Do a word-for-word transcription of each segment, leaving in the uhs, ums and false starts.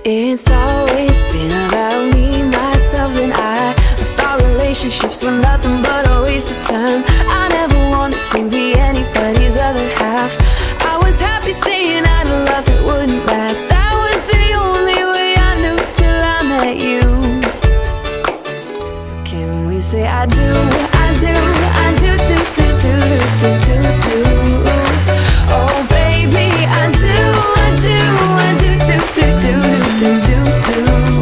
It's always been about me, myself and I. I thought relationships were nothing but a waste of time. I never wanted to be anybody's other half. I was happy saying I'd love that wouldn't last. That was the only way I knew till I met you. So can we say I do, I do, I do, do, do, do, do, do, do, do. Oh baby, I do, I do, I do, do, do, do, do, do, do.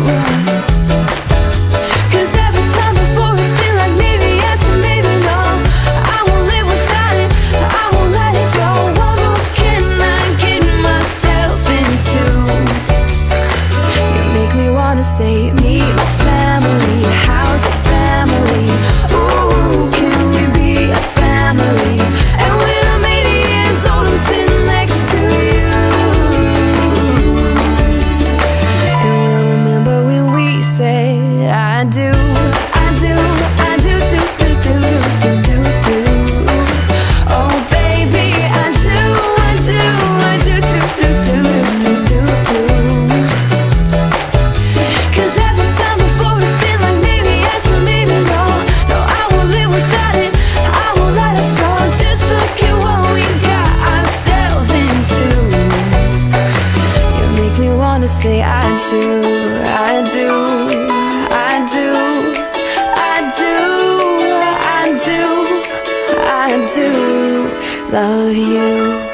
Cause every time before it's been like maybe yes and maybe no. I won't live without it, I won't let it go. What more can I get myself into? You make me wanna say meet my family, how's the family? Ooh, can we be a family? And when I'm eighty years old, I'm sitting next to you. And we'll remember when we said I do, I do, I do, do, do, do, do, do, do. Oh baby, I do, I do, I do, do, do, do, do, do, do. Cause every time before it's been like maybe yes or maybe no. No, I won't live without it, I won't let us go. Just look at what we got ourselves into. You make me wanna say I do, I do, I do, I do, I do, I do love you.